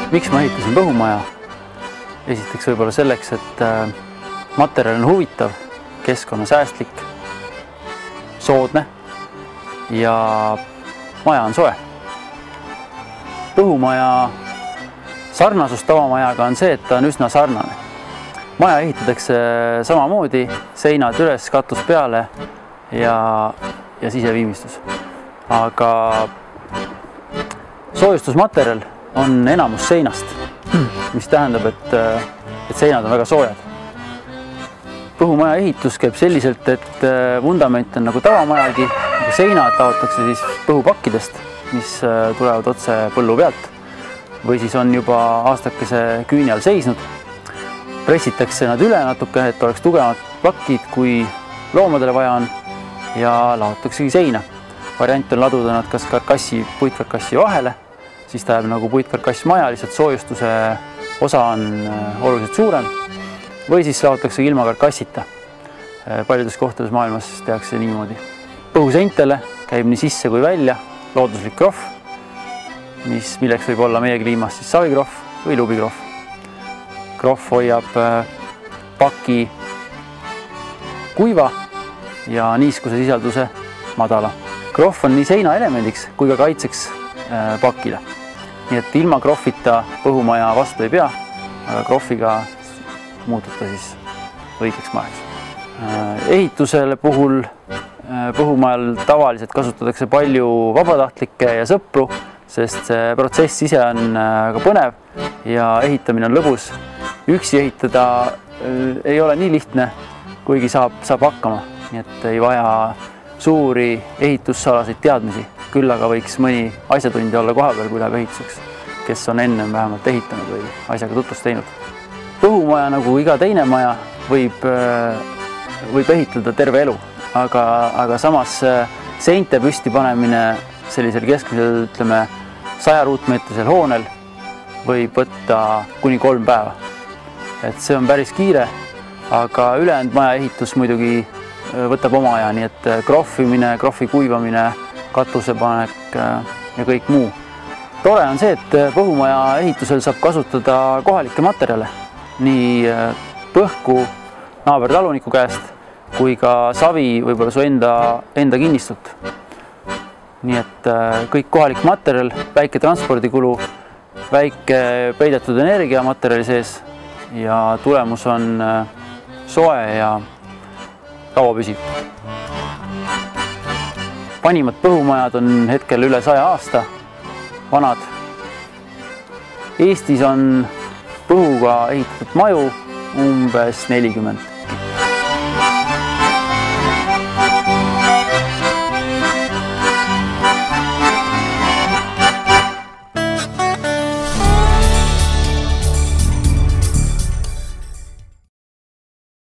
Miks ma ehitasin põhumaja? Esiteks võib-olla selleks, et materjal on huvitav, keskkonnasäästlik, soodne ja maja on soe. Põhumaja sarnasus tavamajaga on see, et ta on üsna sarnane. Maja ehitatakse samamoodi, seinad üles, katus peale ja siseviimistlus. Aga soojustusmaterjal on enamus seinast, mis tähendab, et seinad on väga soojad. Põhumaja ehitus käib selliselt, et vundament on nagu tavamajagi, aga seinad laotakse siis põhupakkidest, mis tulevad otse põllu pealt või siis on juba aastakese küüni all seisnud. Pressitakse nad üle natuke, et oleks tugevamad pakid, kui loomadele vaja on ja laotaksegi seina. Variant on laduda nad kas puitkarkassi vahele, siis ta jääb nagu puitkarkass maja, lihtsalt soojustuse osa on oluliselt suurem või siis laotakse ilma karkassita. Paljudes kohtades maailmas tehakse niimoodi. Põhuseintele käib nii sisse kui välja looduslik krohv, milleks võib olla meie kliimas siis savikrohv või lubikrohv. Krohv hoiab paki kuiva ja niiskuse sisalduse madala. Krohv on nii seinaelemendiks kui ka kaitseks pakile. Nii et ilma krohvita põhumaja vastu ei pea, aga krohviga muutub ta siis õigeks majaks. Ehitusele puhul põhumajal tavaliselt kasutatakse palju vabatahtlikke ja sõpru, sest see protsess ise on väga põnev ja ehitamine on lõbus. Üksi ehitada ei ole nii lihtne, kuigi saab hakkama, nii et ei vaja suuri ehitusalaseid teadmisi. Küll aga võiks mõni asjatundja olla koha peal, kui läheb ehituseks, kes on ennem vähemalt ehitanud või asjaga tutvust teinud. Põhumaja, nagu iga teine maja, võib ehitada terve elu, aga samas seinte püsti panemine sellisel keskmisel, ütleme, 100 ruutmeetrisel hoonel võib võtta kuni 3 päeva. Et see on päris kiire, aga ülejäänud maja ehitus muidugi võtab oma aja, nii et krohvimine, krohvi kuivamine, katusepanek ja kõik muu. Tore on see, et põhumaja ehitusel saab kasutada kohalikke materjale, nii põhku naabertaluniku käest kui ka savi võib-olla su enda kinnistut. Nii et kõik kohalik materjal, väike transpordikulu, väike peidetud energia materjali sees ja tulemus on soe ja kauapüsiv. Vanimad põhumajad on hetkel üle 100 aasta vanad. Eestis on põhuga ehitatud maju umbes 40.